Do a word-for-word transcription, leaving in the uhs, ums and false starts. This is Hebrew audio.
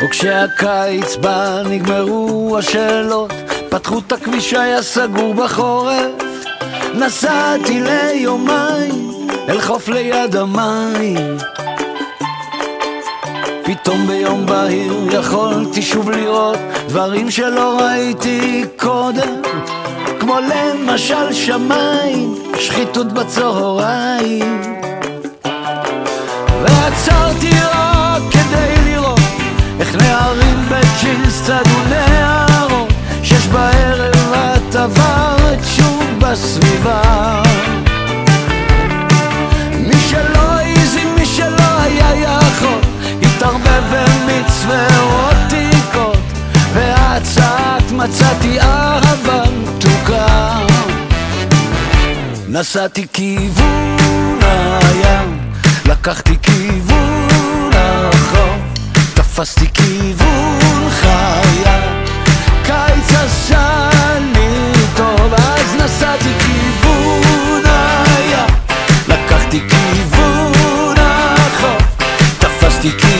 וכשהקיץ בא נגמרו השאלות, פתחו את הכביש שהיה סגור בחורף. נסעתי ליומיים אל חוף ליד המים, פתאום ביום בהיר יכולתי שוב לראות דברים שלא ראיתי קודם, כמו למשל שמיים, שחיתות בצהריים. ועצרתי רק כדי לראות איך נערים בג'ינס צדו נערות, שש בערב את עברת שוב בסביבה. מי שלא העזים, מי שלא היה יכול, התערבב במיץ ואירוטיקות, והצעת מצאתי אהבה מתוקה. נסעתי כיוון הים, לקחתי כיוון החוף, תפסתי כיוון חיה, קיץ עשה לי טוב. אז נסעתי כיוון הים, לקחתי כיוון החוף, תפסתי כיוון